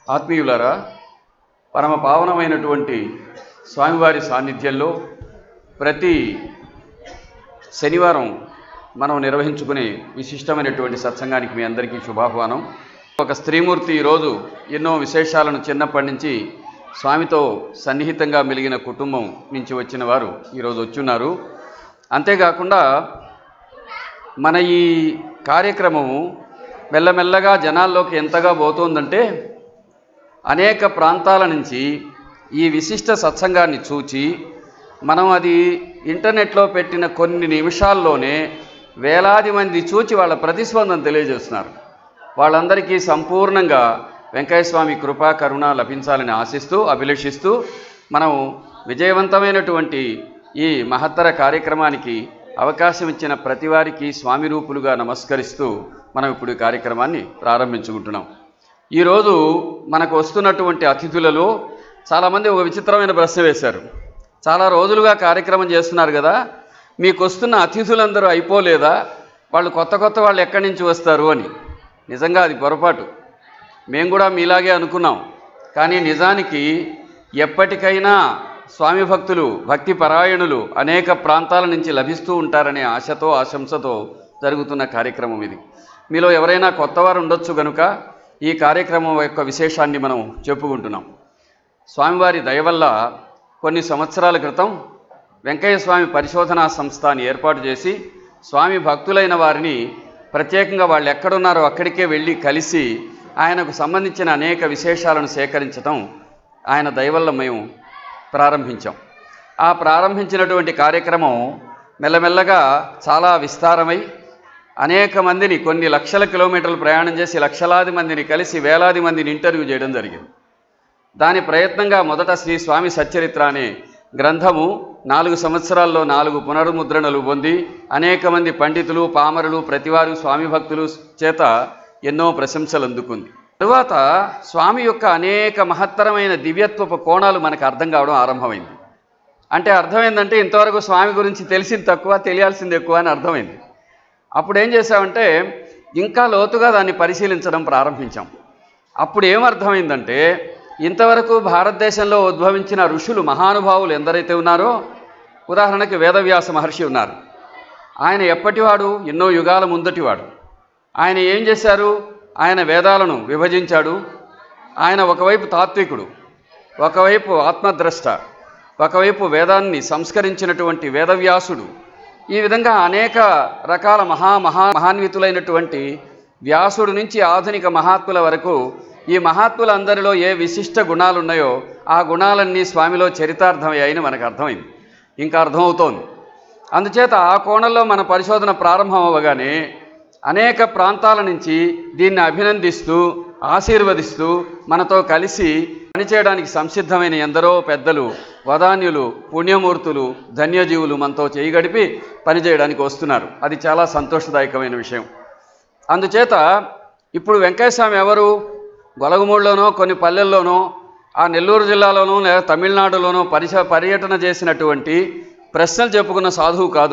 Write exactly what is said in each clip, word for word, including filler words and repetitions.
ఆత్మీయులారా, పరమ పావనమైనటువంటి స్వామివారి సాన్నిధ్యంలో ప్రతి శనివారం మనం నిర్వహించుకునే విశిష్టమైనటువంటి సత్సంగానికి మీ అందరికీ శుభాహ్వానం. ఒక స్త్రీమూర్తి ఈరోజు ఎన్నో విశేషాలను చిన్నప్పటి నుంచి స్వామితో సన్నిహితంగా మెలిగిన కుటుంబం నుంచి వచ్చిన వారు ఈరోజు వచ్చున్నారు. అంతేకాకుండా మన ఈ కార్యక్రమము మెల్లమెల్లగా జనాల్లోకి ఎంతగా పోతుందంటే అనేక ప్రాంతాల నుంచి ఈ విశిష్ట సత్సంగాన్ని చూచి మనం అది ఇంటర్నెట్లో పెట్టిన కొన్ని నిమిషాల్లోనే వేలాది మంది చూచి వాళ్ళ ప్రతిస్పందన తెలియజేస్తున్నారు. వాళ్ళందరికీ సంపూర్ణంగా వెంకయ్యస్వామి కృపా కరుణ లభించాలని ఆశిస్తూ అభిలషిస్తూ మనం విజయవంతమైనటువంటి ఈ మహత్తర కార్యక్రమానికి అవకాశం ఇచ్చిన ప్రతి వారికి స్వామి రూపులుగా నమస్కరిస్తూ మనం ఇప్పుడు ఈ కార్యక్రమాన్ని ప్రారంభించుకుంటున్నాం. ఈరోజు మనకు వస్తున్నటువంటి అతిథులలో చాలామంది ఒక విచిత్రమైన ప్రశ్న వేశారు. చాలా రోజులుగా కార్యక్రమం చేస్తున్నారు కదా, మీకు వస్తున్న అతిథులందరూ అయిపోలేదా, వాళ్ళు కొత్త కొత్త వాళ్ళు ఎక్కడి నుంచి వస్తారు అని. నిజంగా అది పొరపాటు. మేము కూడా మీలాగే అనుకున్నాం. కానీ నిజానికి ఎప్పటికైనా స్వామి భక్తులు భక్తి పరాయణులు అనేక ప్రాంతాల నుంచి లభిస్తూ ఉంటారనే ఆశతో ఆశంసతో జరుగుతున్న కార్యక్రమం ఇది. మీలో ఎవరైనా కొత్తవారు ఉండొచ్చు కనుక ఈ కార్యక్రమం యొక్క విశేషాన్ని మనం చెప్పుకుంటున్నాం. స్వామివారి దయ వల్ల కొన్ని సంవత్సరాల క్రితం వెంకయ్య స్వామి పరిశోధనా సంస్థని ఏర్పాటు చేసి స్వామి భక్తులైన వారిని ప్రత్యేకంగా వాళ్ళు ఎక్కడున్నారో అక్కడికే వెళ్ళి కలిసి ఆయనకు సంబంధించిన అనేక విశేషాలను సేకరించడం ఆయన దయ వల్ల మేము ప్రారంభించాం. ఆ ప్రారంభించినటువంటి కార్యక్రమం మెల్లమెల్లగా చాలా విస్తారమై అనేక మందిని కొన్ని లక్షల కిలోమీటర్లు ప్రయాణం చేసి లక్షలాది మందిని కలిసి వేలాది మందిని ఇంటర్వ్యూ చేయడం జరిగింది. దాని ప్రయత్నంగా మొదట శ్రీ స్వామి సచ్చరిత్ర అనే గ్రంథము నాలుగు సంవత్సరాల్లో నాలుగు పునర్ముద్రణలు పొంది అనేక మంది పండితులు పామరులు ప్రతివారు స్వామి భక్తులు చేత ఎన్నో ప్రశంసలు అందుకుంది. తరువాత స్వామి యొక్క అనేక మహత్తరమైన దివ్యత్వపు కోణాలు మనకు అర్థం కావడం ఆరంభమైంది. అంటే అర్థమైందంటే ఇంతవరకు స్వామి గురించి తెలిసింది తక్కువ, తెలియాల్సింది ఎక్కువ అని అర్థమైంది. అప్పుడు ఏం చేసామంటే ఇంకా లోతుగా దాన్ని పరిశీలించడం ప్రారంభించాం. అప్పుడు ఏమర్థమైందంటే ఇంతవరకు భారతదేశంలో ఉద్భవించిన ఋషులు మహానుభావులు ఎందరైతే ఉన్నారో, ఉదాహరణకి వేదవ్యాస మహర్షి ఉన్నారు. ఆయన ఎప్పటివాడు, ఎన్నో యుగాల ముందటివాడు. ఆయన ఏం చేశారు? ఆయన వేదాలను విభజించాడు. ఆయన ఒకవైపు తాత్వికుడు, ఒకవైపు ఆత్మద్రష్ట, ఒకవైపు వేదాన్ని సంస్కరించినటువంటి వేదవ్యాసుడు. ఈ విధంగా అనేక రకాల మహా మహా మహాన్వితులైనటువంటి వ్యాసుడు నుంచి ఆధునిక మహాత్ముల వరకు ఈ మహాత్ములందరిలో ఏ విశిష్ట గుణాలు ఉన్నాయో ఆ గుణాలన్నీ స్వామిలో చరితార్థమయ్యాయని మనకు అర్థమైంది, ఇంకా అర్థమవుతోంది. అందుచేత ఆ కోణంలో మన పరిశోధన ప్రారంభం అవ్వగానే అనేక ప్రాంతాల నుంచి దీన్ని అభినందిస్తూ ఆశీర్వదిస్తూ మనతో కలిసి పనిచేయడానికి సంసిద్ధమైన ఎందరో పెద్దలు, వదాన్యులు, పుణ్యమూర్తులు, ధన్యజీవులు మనతో చేయగడిపి పనిచేయడానికి వస్తున్నారు. అది చాలా సంతోషదాయకమైన విషయం. అందుచేత ఇప్పుడు వెంకయ్యస్వామి ఎవరు? గొలగమూడులోనో కొన్ని పల్లెల్లోనో ఆ నెల్లూరు జిల్లాలోనో లేదా తమిళనాడులోనో పరిశ పర్యటన చేసినటువంటి ప్రశ్నలు చెప్పుకున్న సాధువు కాదు.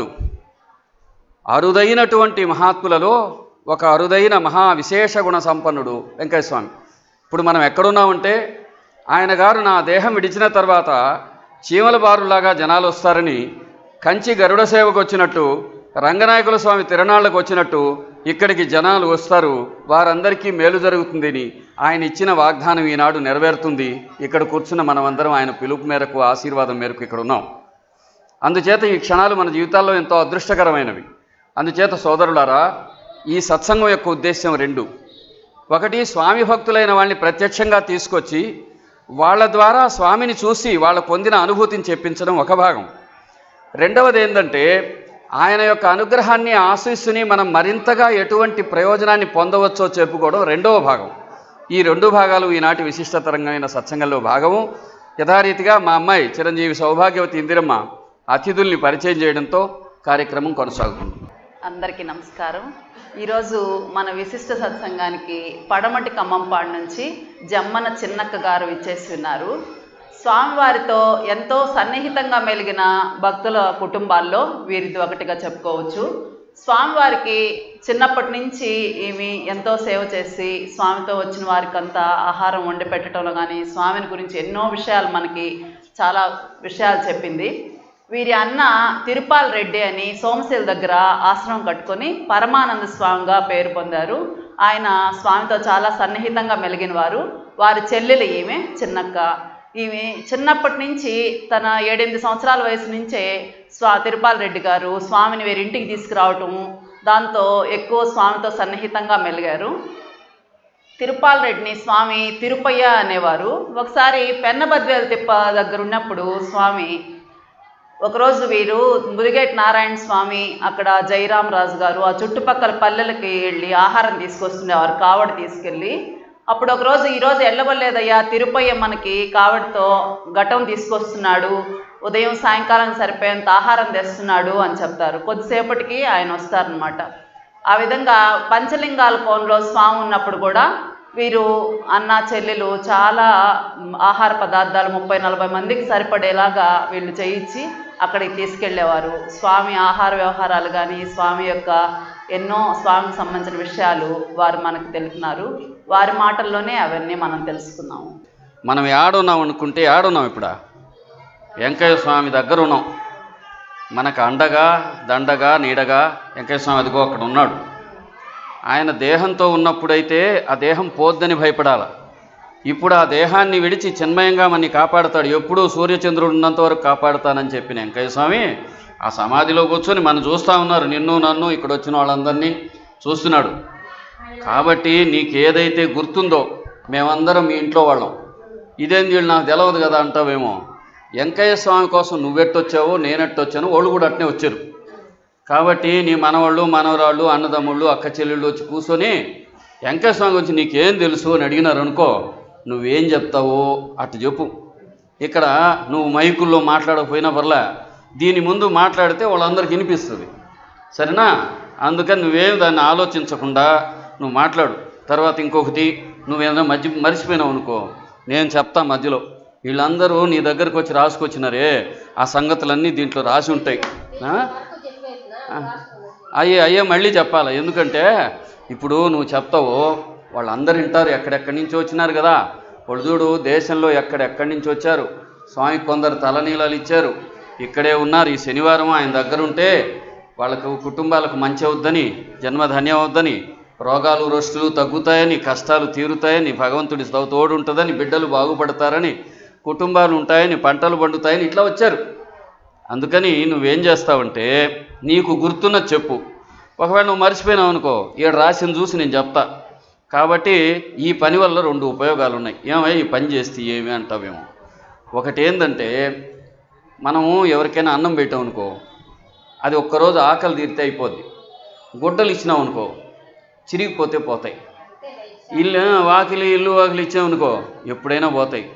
అరుదైనటువంటి మహాత్ములలో ఒక అరుదైన మహా విశేష గుణ సంపన్నుడు వెంకయ్యస్వామి. ఇప్పుడు మనం ఎక్కడున్నామంటే ఆయన గారు నా దేహం విడిచిన తర్వాత చీమల బారులాగా జనాలు వస్తారని, కంచి గరుడ సేవకు వచ్చినట్టు, రంగనాయకుల స్వామి తిరణాళ్లకు వచ్చినట్టు ఇక్కడికి జనాలు వస్తారు, వారందరికీ మేలు జరుగుతుందని ఆయన ఇచ్చిన వాగ్దానం ఈనాడు నెరవేరుతుంది. ఇక్కడ కూర్చున్న మనమందరం ఆయన పిలుపు మేరకు ఆశీర్వాదం మేరకు ఇక్కడ ఉన్నాం. అందుచేత ఈ క్షణాలు మన జీవితాల్లో ఎంతో అదృష్టకరమైనవి. అందుచేత సోదరులారా, ఈ సత్సంగం యొక్క ఉద్దేశం రెండు. ఒకటి, స్వామి భక్తులైన వాళ్ళని ప్రత్యక్షంగా తీసుకొచ్చి వాళ్ళ ద్వారా స్వామిని చూసి వాళ్ళ పొందిన అనుభూతిని చెప్పించడం ఒక భాగం. రెండవది ఏంటంటే ఆయన యొక్క అనుగ్రహాన్ని ఆశీస్సుని మనం మరింతగా ఎటువంటి ప్రయోజనాన్ని పొందవచ్చో చెప్పుకోవడం రెండవ భాగం. ఈ రెండు భాగాలు ఈనాటి విశిష్టతరంగమైన సత్సంగంలో భాగము. యథారీతిగా మా అమ్మాయి చిరంజీవి సౌభాగ్యవతి ఇందిరమ్మ అతిథుల్ని పరిచయం చేయడంతో కార్యక్రమం కొనసాగుతుంది. అందరికీ నమస్కారం. ఈరోజు మన విశిష్ట సత్సంగానికి పడమటి ఖమ్మంపాడు నుంచి జమ్మన చిన్నక్క గారు విచ్చేసి ఉన్నారు. స్వామివారితో ఎంతో సన్నిహితంగా మెలిగిన భక్తుల కుటుంబాల్లో వీరిది ఒకటిగా చెప్పుకోవచ్చు. స్వామివారికి చిన్నప్పటి నుంచి ఈమె ఎంతో సేవ చేసి స్వామితో వచ్చిన వారికి అంతా ఆహారం వండి పెట్టడంలో కానీ స్వామిని గురించి ఎన్నో విషయాలు మనకి చాలా విషయాలు చెప్పింది. వీరి అన్న తిరుపాల్ రెడ్డి అని సోమశిల దగ్గర ఆశ్రమం కట్టుకొని పరమానంద స్వామిగా పేరు పొందారు. ఆయన స్వామితో చాలా సన్నిహితంగా మెలిగిన వారు. వారి చెల్లెలు ఈమె చిన్నక్క. ఈమె చిన్నప్పటి నుంచి తన ఏడెనిమిది సంవత్సరాల వయసు నుంచే స్వా తిరుపాల్ రెడ్డి గారు స్వామిని వీరింటికి తీసుకురావటం, దాంతో ఎక్కువ స్వామితో సన్నిహితంగా మెలిగారు. తిరుపాల్ రెడ్డిని స్వామి తిరుపయ్య అనేవారు. ఒకసారి పెన్నబద్వేలు తిప్ప దగ్గర ఉన్నప్పుడు స్వామి ఒకరోజు వీరు ముదిగేటి నారాయణ స్వామి, అక్కడ జయరాం రాజు గారు ఆ చుట్టుపక్కల పల్లెలకి వెళ్ళి ఆహారం తీసుకొస్తుండేవారు కావడి తీసుకెళ్ళి. అప్పుడు ఒకరోజు ఈరోజు వెళ్ళవలేదయ్యా, తిరుపయ్య మనకి కావడితో ఘటం తీసుకొస్తున్నాడు, ఉదయం సాయంకాలం సరిపోయేంత ఆహారం తెస్తున్నాడు అని చెప్తారు. కొద్దిసేపటికి ఆయన వస్తారనమాట. ఆ విధంగా పంచలింగాల కోనలో స్వామి ఉన్నప్పుడు కూడా వీరు అన్న చెల్లెలు చాలా ఆహార పదార్థాలు ముప్పై నలభై మందికి సరిపడేలాగా వీళ్ళు చేయించి అక్కడికి తీసుకెళ్ళేవారు. స్వామి ఆహార వ్యవహారాలు కానీ స్వామి యొక్క ఎన్నో స్వామికి సంబంధించిన విషయాలు వారు మనకు తెలుపుతున్నారు. వారి మాటల్లోనే అవన్నీ మనం తెలుసుకున్నాము. మనం ఏడున్నాం అనుకుంటే ఏడున్నాం, ఇప్పుడు వెంకయ్య స్వామి దగ్గర ఉన్నాం. మనకు అండగా దండగా నీడగా వెంకయ్య స్వామి అదిగో అక్కడ ఉన్నాడు. ఆయన దేహంతో ఉన్నప్పుడైతే ఆ దేహం పోద్దని భయపడాల. ఇప్పుడు ఆ దేహాన్ని విడిచి చిన్మయంగా మనని కాపాడుతాడు. ఎప్పుడూ సూర్యచంద్రుడు ఉన్నంత వరకు కాపాడుతానని చెప్పిన వెంకయ్య స్వామి ఆ సమాధిలో కూర్చొని మనం చూస్తూ ఉన్నారు. నిన్ను నన్ను ఇక్కడ వచ్చిన వాళ్ళందరినీ చూస్తున్నాడు. కాబట్టి నీకేదైతే గుర్తుందో, మేమందరం మీ ఇంట్లో వాళ్ళం, ఇదేం వీళ్ళు నాకు తెలవదు కదా అంటావేమో. వెంకయ్య స్వామి కోసం నువ్వెట్టొచ్చావో నేనెట్టొచ్చాను, వాళ్ళు కూడా అట్నే వచ్చారు. కాబట్టి నీ మనవాళ్ళు మనవరాళ్ళు అన్నదమ్ముళ్ళు అక్క చెల్లెళ్ళు వచ్చి కూర్చొని వెంకయ్య స్వామి గురించి నీకేం తెలుసు అని అడిగినారు అనుకో, నువ్వేం చెప్తావో అటు చెప్పు. ఇక్కడ నువ్వు మైకుల్లో మాట్లాడకపోయినా పర్లే, దీని ముందు మాట్లాడితే వాళ్ళందరికీ వినిపిస్తుంది, సరేనా? అందుకని నువ్వేం దాన్ని ఆలోచించకుండా నువ్వు మాట్లాడు. తర్వాత ఇంకొకటి, నువ్వేదైనా మధ్య మర్చిపోయినావు అనుకో, నేను చెప్తా మధ్యలో. వీళ్ళందరూ నీ దగ్గరకు వచ్చి రాసుకొచ్చినారే, ఆ సంగతులన్నీ దీంట్లో రాసి ఉంటాయి. అయ్యే అయ్యే మళ్ళీ చెప్పాలి. ఎందుకంటే ఇప్పుడు నువ్వు చెప్తావు, వాళ్ళందరూ వింటారు. ఎక్కడెక్కడి నుంచి వచ్చినారు కదా వాళ్ళు. చూడు, దేశంలో ఎక్కడెక్కడి నుంచి వచ్చారు. స్వామి కొందరు తలనీలాలు ఇచ్చారు, ఇక్కడే ఉన్నారు. ఈ శనివారం ఆయన దగ్గర ఉంటే వాళ్ళకు కుటుంబాలకు మంచి అవుద్దని, జన్మధన్యం అవుద్దని, రోగాలు రొస్టులు తగ్గుతాయని, కష్టాలు తీరుతాయని, భగవంతుడి తోడు ఉంటుందని, బిడ్డలు బాగుపడతారని, కుటుంబాలు ఉంటాయని, పంటలు పండుతాయని ఇట్లా వచ్చారు. అందుకని నువ్వేం చేస్తావంటే నీకు గుర్తున్న చెప్పు. ఒకవేళ నువ్వు మర్చిపోయినావు అనుకో, ఈడ రాసిన చూసి నేను చెప్తా. కాబట్టి ఈ పని వల్ల రెండు ఉపయోగాలు ఉన్నాయి. ఏమై ఈ పని చేస్తే ఏమి అంటావేమో. ఒకటి ఏంటంటే, మనము ఎవరికైనా అన్నం పెట్టాం అనుకో, అది ఒక్కరోజు ఆకలి తీరితే అయిపోద్ది. గుడ్డలు ఇచ్చినావు అనుకో, చిరిగిపోతే పోతాయి. ఇల్లు వాకిలి ఇల్లు వాకిలి ఇచ్చామనుకో ఎప్పుడైనా పోతాయి.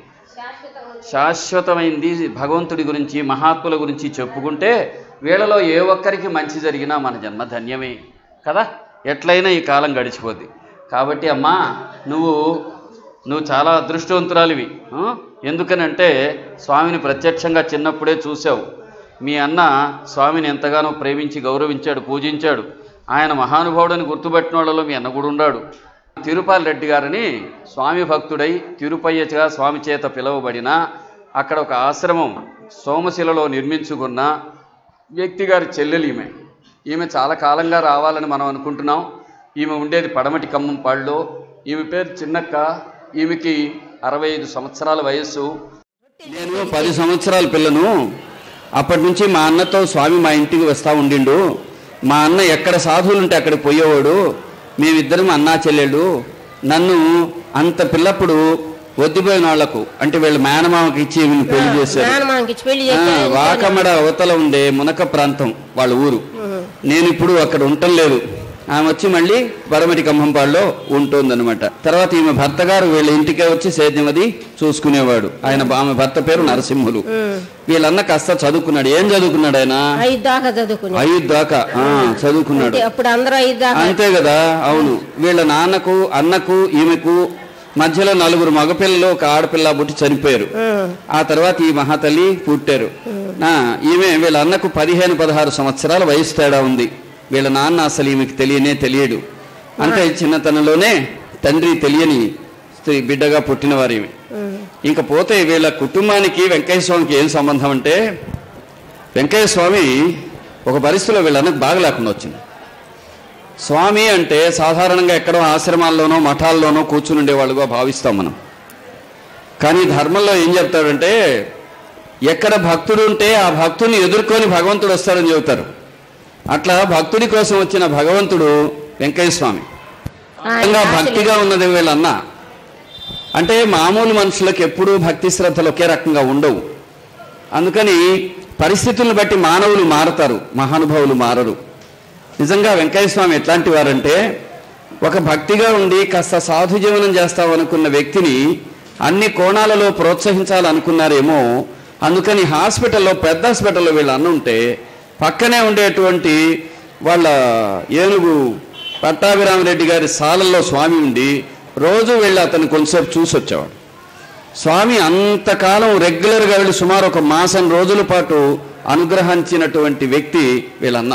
శాశ్వతమైంది భగవంతుడి గురించి మహాత్ముల గురించి చెప్పుకుంటే వీళ్ళలో ఏ ఒక్కరికి మంచి జరిగినా మన జన్మ ధన్యమే కదా. ఎట్లయినా ఈ కాలం గడిచిపోద్ది. కాబట్టి అమ్మా, నువ్వు నువ్వు చాలా అదృష్టవంతురాలివి. ఎందుకనంటే స్వామిని ప్రత్యక్షంగా చిన్నప్పుడే చూసావు. మీ అన్న స్వామిని ఎంతగానో ప్రేమించి గౌరవించాడు, పూజించాడు. ఆయన మహానుభావుడని గుర్తుపెట్టిన వాళ్ళలో మీ అన్న కూడా ఉన్నాడు. తిరుపాల్ రెడ్డి గారిని స్వామి భక్తుడై తిరుపయ్యగా స్వామి చేత పిలువబడిన అక్కడ ఒక ఆశ్రమం సోమశిలలో నిర్మించుకున్న వ్యక్తి గారి చెల్లెలు ఈమె. ఈమె చాలా కాలంగా రావాలని మనం అనుకుంటున్నాం. ఈమె ఉండేది పడమటి ఖమ్మంపాడులో. ఈమె పేరు చిన్నక్క. ఈమెకి అరవై ఐదు సంవత్సరాల వయస్సు. నేను పది సంవత్సరాల పిల్లను. అప్పటి నుంచి మా అన్నతో స్వామి మా ఇంటికి వస్తూ ఉండిండు. మా అన్న ఎక్కడ సాధువులు ఉంటే అక్కడికి పోయేవాడు. మేమిద్దరం అన్నా చెల్లెళ్ళు. నన్ను అంత పిల్లప్పుడు వద్దిపోయిన వాళ్లకు అంటే వీళ్ళు మేనమామకి ఇచ్చి పెళ్లి చేశారు. వాకమడ అవతల ఉండే మునక ప్రాంతం వాళ్ళ ఊరు. నేను ఇప్పుడు అక్కడ ఉండటం లేదు. ఆమె వచ్చి మళ్ళీ పడమటి ఖమ్మంపాడులో ఉంటుందన్నమాట. తర్వాత ఈమె భర్త గారు వీళ్ళ ఇంటికే వచ్చి సేద్యమది చూసుకునేవాడు. ఆయన ఆమె భర్త పేరు నరసింహులు. వీళ్ళన్న కాస్త చదువుకున్నాడు. ఏం చదువుకున్నాడు ఆయన? ఐదు దాకా చదువుకున్నాడు. అంతే కదా. అవును. వీళ్ళ నాన్నకు అన్నకు ఈమెకు మధ్యలో నలుగురు మగపిల్లలు ఒక ఆడపిల్ల పుట్టి చనిపోయారు. ఆ తర్వాత ఈ మహాతల్లి పుట్టారు. ఈమె వీళ్ళ అన్నకు పదిహేను పదహారు సంవత్సరాల వయసు తేడా ఉంది. వీళ్ళ నాన్న అసలు ఈమెకి తెలియనే తెలియడు. అంటే చిన్నతనంలోనే తండ్రి తెలియని స్త్రీ బిడ్డగా పుట్టినవారు ఈమె. ఇంకా పోతే వీళ్ళ కుటుంబానికి వెంకయ్య స్వామికి ఏం సంబంధం అంటే, వెంకయ్య స్వామి ఒక పరిస్థితిలో వీళ్ళన్నకు బాగా లేకుండా వచ్చింది. స్వామి అంటే సాధారణంగా ఎక్కడో ఆశ్రమాల్లోనో మఠాల్లోనో కూర్చుని ఉండేవాళ్ళుగా భావిస్తాం మనం. కానీ ధర్మంలో ఏం చెప్తాడంటే, ఎక్కడ భక్తుడు ఉంటే ఆ భక్తుని ఎదుర్కొని భగవంతుడు వస్తాడని చెబుతారు. అట్లా భక్తుడి కోసం వచ్చిన భగవంతుడు వెంకయ్య స్వామి. భక్తిగా ఉన్నది వీళ్ళన్న. అంటే మామూలు మనుషులకు ఎప్పుడూ భక్తి శ్రద్ధలు ఒకే రకంగా ఉండవు. అందుకని పరిస్థితులను బట్టి మానవులు మారతారు, మహానుభావులు మారరు. నిజంగా వెంకయ్య స్వామి ఎట్లాంటి వారంటే, ఒక భక్తిగా ఉండి కాస్త సాధు జీవనం చేస్తామనుకున్న వ్యక్తిని అన్ని కోణాలలో ప్రోత్సహించాలనుకున్నారేమో. అందుకని హాస్పిటల్లో, పెద్ద హాస్పిటల్లో వీళ్ళ అన్న ఉంటే పక్కనే ఉండేటువంటి వాళ్ళ ఏనుగు పట్టాభిరామరెడ్డి గారి సాలల్లో స్వామి ఉండి రోజు వెళ్ళి అతను కొంచెంసేపు చూసి వచ్చేవాడు. స్వామి అంతకాలం రెగ్యులర్గా వెళ్ళి సుమారు ఒక మాసం రోజుల పాటు అనుగ్రహించినటువంటి వ్యక్తి వీళ్ళన్న.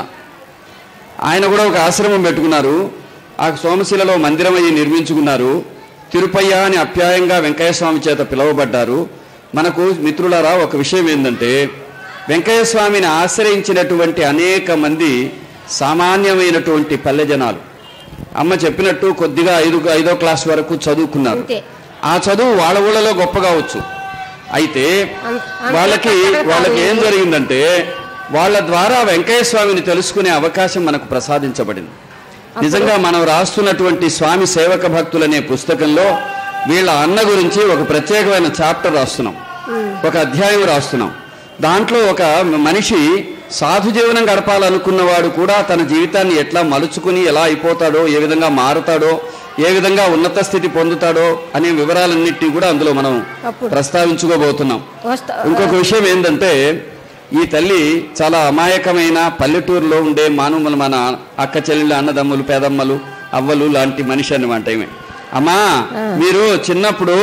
ఆయన కూడా ఒక ఆశ్రమం పెట్టుకున్నారు. ఆ సోమశిలలో మందిరం అయ్యి నిర్మించుకున్నారు. తిరుపయ్య అని అప్యాయంగా వెంకయ్య స్వామి చేత పిలువబడ్డారు. మనకు మిత్రులారా ఒక విషయం ఏంటంటే, వెంకయ్య స్వామిని ఆశ్రయించినటువంటి అనేక మంది సామాన్యమైనటువంటి పల్లె జనాలు. అమ్మ చెప్పినట్టు కొద్దిగా ఐదు ఐదో క్లాస్ వరకు చదువుకున్నారు. ఆ చదువు వాళ్ళ ఊళ్ళలో గొప్ప కావచ్చు. అయితే వాళ్ళకి వాళ్ళకి ఏం జరిగిందంటే, వాళ్ళ ద్వారా వెంకయ్య స్వామిని తెలుసుకునే అవకాశం మనకు ప్రసాదించబడింది. నిజంగా మనం రాస్తున్నటువంటి స్వామి సేవక భక్తులనే పుస్తకంలో వీళ్ళ అన్న గురించి ఒక ప్రత్యేకమైన చాప్టర్ రాస్తున్నాం, ఒక అధ్యాయం రాస్తున్నాం. దాంట్లో ఒక మనిషి సాధు జీవనం గడపాలనుకున్నవాడు కూడా తన జీవితాన్ని ఎట్లా మలుచుకుని ఎలా అయిపోతాడో, ఏ విధంగా మారుతాడో, ఏ విధంగా ఉన్నత స్థితి పొందుతాడో అనే వివరాలన్నింటినీ కూడా అందులో మనం ప్రస్తావించుకోబోతున్నాం. ఇంకొక విషయం ఏంటంటే, ఈ తల్లి చాలా అమాయకమైన పల్లెటూరులో ఉండే మానవులు, మన అక్క చెల్లెళ్ళు, అన్నదమ్ములు, పేదమ్మలు, అవ్వలు లాంటి మనిషి అన్నమాట ఈమె. అమ్మా, మీరు చిన్నప్పుడు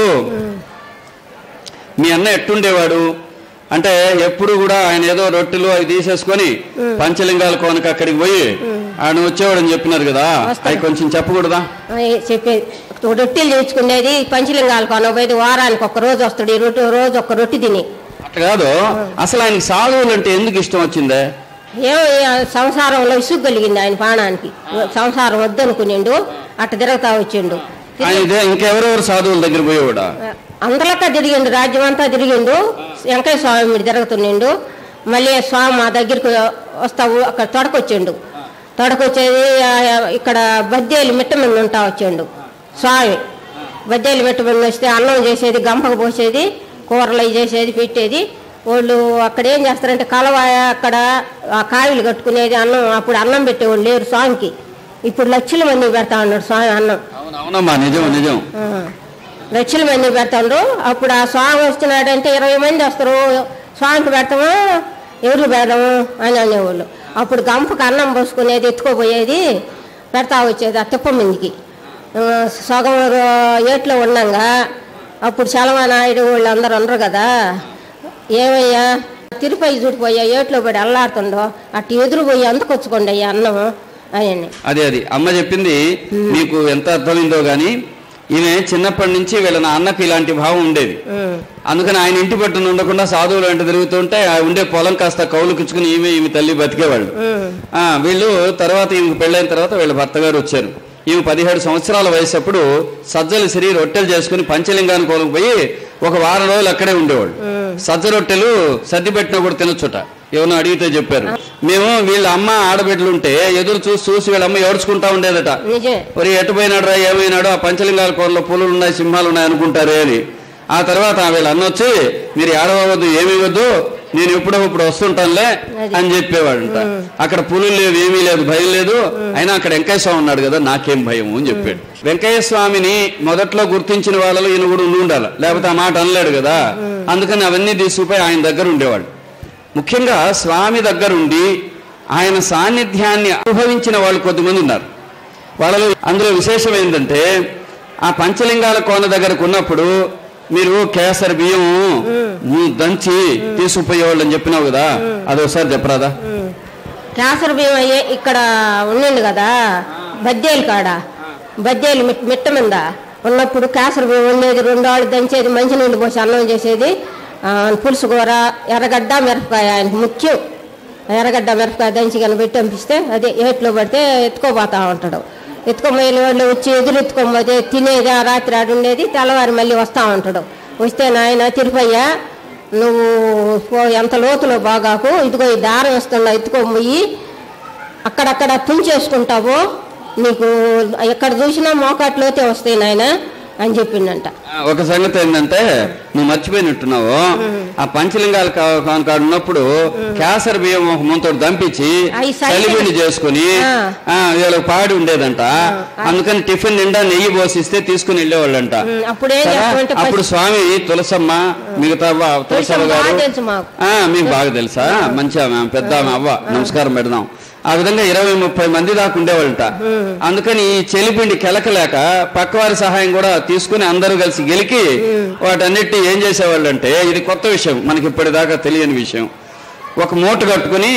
మీ అన్న ఎట్టుండేవాడు అంటే, ఎప్పుడు కూడా ఆయన ఏదో రొట్టెలు అవి తీసేసుకొని పంచలింగాల కోనక అక్కడికి పోయి ఆయన వచ్చేవాడని చెప్పినారు కదా, అవి కొంచెం చెప్పకూడదా? చెప్పేది రొట్టెలు తెచ్చుకునేది పంచలింగాల కోన పోయి వారానికి ఒక రోజు వస్తాడు, ఈ రొట్టె రోజు ఒక రొట్టె తిని. అట్లా కాదు, అసలు ఆయనకి సాధువులు అంటే ఎందుకు ఇష్టం వచ్చిందే? ఏమో సంసారంలో ఇసుగు కలిగింది ఆయన ప్రాణానికి. సంసారం వద్దనుకునిండు, అట్ట తిరుగుతా వచ్చిండు. ఇంకెవరెవరు సాధువుల దగ్గర పోయేవాడా? అందరికా తిరిగిండు, రాజ్యం అంతా తిరిగిండు. వెంకయ్య స్వామి మీరు తిరుగుతుండిండు. మళ్ళీ స్వామి మా దగ్గరికి వస్తావు, అక్కడ తొడకొచ్చిండు. తొడకొచ్చేది ఇక్కడ బద్దేలు మిట్ట మీద ఉంటా వచ్చిండు స్వామి. బద్దేలు మిట్ట మీద వస్తే అన్నం చేసేది, గంపకు పోసేది, కూరలు చేసేది, పెట్టేది. వాళ్ళు అక్కడ ఏం చేస్తారంటే కలవాయ అక్కడ ఆ కాయలు కట్టుకునేది, అన్నం అప్పుడు అన్నం పెట్టేవాళ్ళు లేరు స్వామికి. ఇప్పుడు లక్షల మంది పెడతా ఉన్నాడు స్వామి అన్నం. అవునమ్మా, నిజం నిజం. లక్షల మంది పెడతాడు. అప్పుడు ఆ స్వామి వస్తున్నాడంటే ఇరవై మంది వస్తారు, స్వామికి పెడతాము, ఎవరికి పెడదాము అని అనేవాళ్ళు. అప్పుడు గంపకు అన్నం పోసుకునేది, ఎత్తుకోపోయేది, పెడతా వచ్చేది ఆ తిప్ప మందికి. సగం ఏట్లో ఉన్నాగా అప్పుడు చలమనాయుడు వాళ్ళు అందరూ ఉండరు కదా, ఏమయ్యా తిరుపతి చూడిపోయా ఏట్లో పడి అల్లాడుతుండో అటు ఎదురుపోయి అందుకొచ్చుకోండి అయ్యా అన్నం అని. అదే అది అమ్మ చెప్పింది మీకు ఎంత అర్థమైందో గాని, ఈమె చిన్నప్పటి నుంచి వీళ్ళ నాన్నకు ఇలాంటి భావం ఉండేది. అందుకని ఆయన ఇంటి పట్టున ఉండకుండా సాధువులు వెంట తిరుగుతుంటే ఉండే పొలం కాస్త కౌలుకిచ్చుకుని ఈమె ఈమె తల్లి బతికేవాళ్ళు. వీళ్ళు తర్వాత ఈమెకు పెళ్ళైన తర్వాత వీళ్ళ భర్త గారు వచ్చారు. ఈమె పదిహేడు సంవత్సరాల వయసు అప్పుడు సజ్జలు సిరి రొట్టెలు చేసుకుని పంచలింగాన్ని కోలకు పోయి ఒక వారం రోజులు అక్కడే ఉండేవాళ్ళు. సజ్జ రొట్టెలు సర్ది పెట్టినా కూడా తినొచ్చుట. ఏమన్నా అడిగితే చెప్పారు. మేము వీళ్ళ అమ్మ ఆడబిడ్డలు ఉంటే ఎదురు చూసి చూసి వీళ్ళ అమ్మ ఏడ్చుకుంటా ఉండేదట. మరి ఎటు పోయినాడు రా, ఏమైనాడు, ఆ పంచలింగాల కోరలో పులులు ఉన్నాయి, సింహాలు ఉన్నాయి అనుకుంటారే అని. ఆ తర్వాత వీళ్ళ అన్న వచ్చి మీరు ఏడవద్దు, ఏమీ వద్దు, నేను ఎప్పుడో ఇప్పుడు వస్తుంటానులే అని చెప్పేవాడంట. అక్కడ పులులు లేవు, ఏమీ లేదు, భయం లేదు. అయినా అక్కడ వెంకయ్య స్వామి ఉన్నాడు కదా, నాకేం భయం అని చెప్పాడు. వెంకయ్య స్వామిని మొదట్లో గుర్తించిన వాళ్ళలో ఈయన కూడా ఉండి ఉండాలి, లేకపోతే ఆ మాట అనలేడు కదా. అందుకని అవన్నీ తీసుకుపోయి ఆయన దగ్గర ఉండేవాడు. ముఖ్యంగా స్వామి దగ్గరుండి ఆయన సాన్నిధ్యాన్ని అనుభవించిన వాళ్ళు కొద్దిమంది ఉన్నారు. వాళ్ళలో అందులో విశేషం ఏంటంటే, ఆ పంచలింగాల కోన దగ్గరకు ఉన్నప్పుడు మీరు కేసరి బియ్యం దంచి తీసుకుపోయేవాళ్ళు అని చెప్పినావు కదా, అదొకసారి చెప్పరాదా? క్యాన్సర్ బియ్యం అయ్యే ఇక్కడ ఉండింది కదా బద్దేలు కాడ బద్దేలు మిట్ట మీద ఉన్నప్పుడు క్యాన్సర్ బియ్యం ఉండేది, రెండు వాళ్ళు దంచేది, మంచినీళ్ళు పోసి అన్నం చేసేది, పులుసు కూర, ఎర్రగడ్డ మిరపకాయ ఆయనకు ముఖ్యం. ఎర్రగడ్డ మిరపకాయ దంచి కానీ పెట్టి పంపిస్తే అదే ఏట్లో పడితే ఎత్తుకోపోతా ఉంటాడు. ఎత్తుకోబోయే వాళ్ళు వచ్చి ఎదురు ఎత్తుకోబోతే తినేది, ఆ రాత్రి ఆడు ఉండేది, తెల్లవారు మళ్ళీ వస్తూ ఉంటాడు. వస్తే నాయన తిరుపయ్య నువ్వు ఎంత లోతులో బాగాకు, ఇదిగో ఈ దారం వేస్తున్నా ఎత్తుకోబోయి అక్కడక్కడ తుంచేసుకుంటావు, నీకు ఎక్కడ చూసినా మోకాట్లోతే వస్తాయి నాయన అని చెప్పిండంట. ఒక సంగతి ఏంటంటే నువ్వు మర్చిపోయినట్టున్నావు, ఆ పంచలింగాలు కాను ఉన్నప్పుడు క్యాసర్ బియ్యం ఒక ముంతోడు దంపించి చలివిండి చేసుకుని వీళ్ళకి పాడి ఉండేదంట. అందుకని టిఫిన్ నిండా నెయ్యి పోసిస్తే తీసుకుని వెళ్ళేవాళ్ళంట. అప్పుడు స్వామి తులసమ్మ మిగతా తులసమ్మ గారు మీకు బాగా తెలుసా, మంచిగా పెద్ద అవ్వ నమస్కారం పెడదాం, ఆ విధంగా ఇరవై ముప్పై మంది దాకా ఉండేవాళ్ళట. అందుకని ఈ చెలిపిండి కెలకలేక పక్కవారి సహాయం కూడా తీసుకుని అందరూ కలిసి గెలికి వాటన్నిటి ఏం చేసేవాళ్ళు అంటే, ఇది కొత్త విషయం మనకి ఇప్పటిదాకా తెలియని విషయం, ఒక మూట కట్టుకుని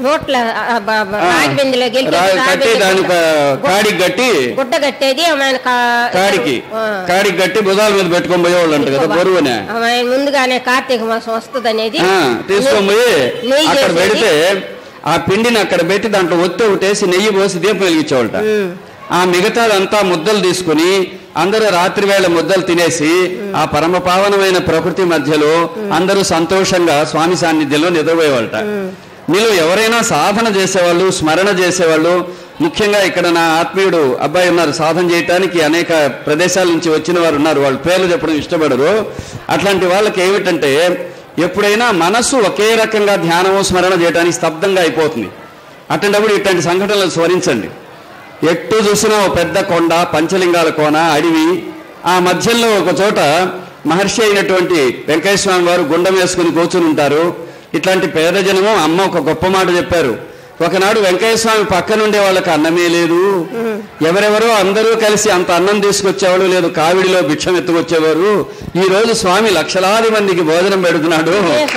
కట్టి దాని కాడికి కట్టి గుడ్డ కట్టేది కాడికి కాడికి కట్టి భుజాల మీద పెట్టుకొని పోయేవాళ్ళు అంట కదా బరువునే. ముందుగానే కార్తీక మాసం వస్తుంది అనేది తీసుకొని పోయి అక్కడ పెడితే ఆ పిండిని అక్కడ పెట్టి దాంట్లో ఒత్తి ఒకటేసి నెయ్యి పోసి దీపం వెలిగించేవాళ్ళట. ఆ మిగతాదంతా ముద్దలు తీసుకుని అందరూ రాత్రి వేళ ముద్దలు తినేసి ఆ పరమ పావనమైన ప్రకృతి మధ్యలో అందరూ సంతోషంగా స్వామి సాన్నిధ్యంలో నిద్రపోయేవాళ్ళట. మీలో ఎవరైనా సాధన చేసేవాళ్ళు, స్మరణ చేసేవాళ్ళు, ముఖ్యంగా ఇక్కడ నా ఆత్మీయుడు అబ్బాయి ఉన్నారు, సాధన చేయటానికి అనేక ప్రదేశాల నుంచి వచ్చిన వారు ఉన్నారు, వాళ్ళు పేర్లు చెప్పడం ఇష్టపడరు. అట్లాంటి వాళ్ళకి ఏమిటంటే ఎప్పుడైనా మనస్సు ఒకే రకంగా ధ్యానము స్మరణ చేయడానికి స్తబ్దంగా అయిపోతుంది. అటువంటిప్పుడు ఇట్లాంటి సంఘటనలు స్మరించండి. ఎట్టు చూసినా ఒక పెద్ద కొండ, పంచలింగాల కోన, అడవి, ఆ మధ్యలో ఒక చోట మహర్షి అయినటువంటి వెంకయ్య స్వామి వారు గుండం వేసుకుని కూర్చుని ఉంటారు. ఇట్లాంటి పేద జనము అమ్మ ఒక గొప్ప మాట చెప్పారు. ఒకనాడు వెంకయ్య స్వామి పక్కన ఉండే వాళ్ళకి అన్నమే లేదు, ఎవరెవరో అందరూ కలిసి అంత అన్నం తీసుకొచ్చేవాడు లేదు, కావిడిలో భిక్షం ఎత్తుకొచ్చేవారు. ఈ రోజు స్వామి లక్షలాది మందికి భోజనం పెడుతున్నాడు.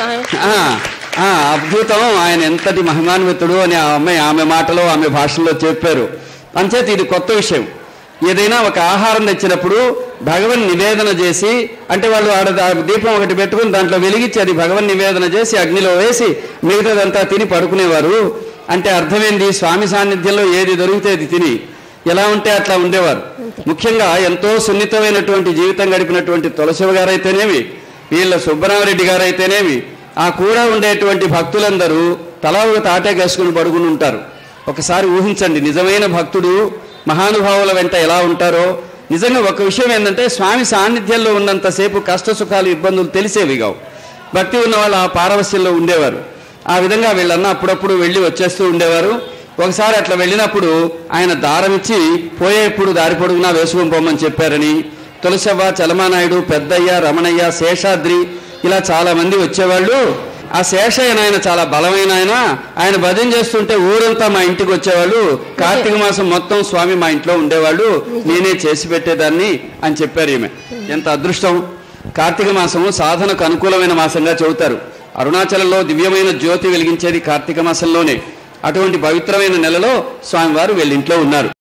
ఆ అద్భుతం, ఆయన ఎంతటి మహిమాన్వితుడు అని ఆ అమ్మాయి ఆమె మాటలో ఆమె భాషలో చెప్పారు. అంచేత ఇది కొత్త విషయం. ఏదైనా ఒక ఆహారం తెచ్చినప్పుడు భగవన్ నివేదన చేసి, అంటే వాళ్ళు ఆడ దీపం ఒకటి పెట్టుకుని దాంట్లో వెలిగించి అది భగవన్ నివేదన చేసి అగ్నిలో వేసి మిగతాదంతా తిని పడుకునేవారు. అంటే అర్థమైంది, స్వామి సాన్నిధ్యంలో ఏది దొరికితే అది తిని ఎలా ఉంటే అట్లా ఉండేవారు. ముఖ్యంగా ఎంతో సున్నితమైనటువంటి జీవితం గడిపినటువంటి తులసివ గారైతేనేమి, వీళ్ళ సుబ్బరామరెడ్డి గారైతేనేమి, ఆ కూడా ఉండేటువంటి భక్తులందరూ తలా ఒక తాటేకేసుకుని పడుకుని ఉంటారు. ఒకసారి ఊహించండి, నిజమైన భక్తుడు మహానుభావుల వెంట ఎలా ఉంటారో. నిజంగా ఒక విషయం ఏంటంటే, స్వామి సాన్నిధ్యంలో ఉన్నంతసేపు కష్ట సుఖాలు ఇబ్బందులు తెలిసేవి కావు. భక్తి ఉన్న వాళ్ళు ఆ పారవస్యంలో ఉండేవారు. ఆ విధంగా వీళ్ళన్న అప్పుడప్పుడు వెళ్ళి వచ్చేస్తూ ఉండేవారు. ఒకసారి అట్లా వెళ్ళినప్పుడు ఆయన దారం ఇచ్చి పోయేప్పుడు దారి పొడుగునా వేసుకొని పోమని చెప్పారని తులసవ్వ, చలమానాయుడు, పెద్దయ్య, రమణయ్య, శేషాద్రి ఇలా చాలా మంది వచ్చేవాళ్ళు. ఆ శేషయ్య ఆయన చాలా బలమైన ఆయన, ఆయన భజన చేస్తుంటే ఊరంతా మా ఇంటికి వచ్చేవాళ్ళు. కార్తీక మాసం మొత్తం స్వామి మా ఇంట్లో ఉండేవాళ్ళు, నేనే చేసి పెట్టేదాన్ని అని చెప్పారు. ఈమె ఎంత అదృష్టం. కార్తీక మాసము సాధనకు అనుకూలమైన మాసంగా చెబుతారు. అరుణాచలంలో దివ్యమైన జ్యోతి వెలిగించేది కార్తీక మాసంలోనే. అటువంటి పవిత్రమైన నెలలో స్వామివారు వీళ్ళ ఇంట్లో ఉన్నారు.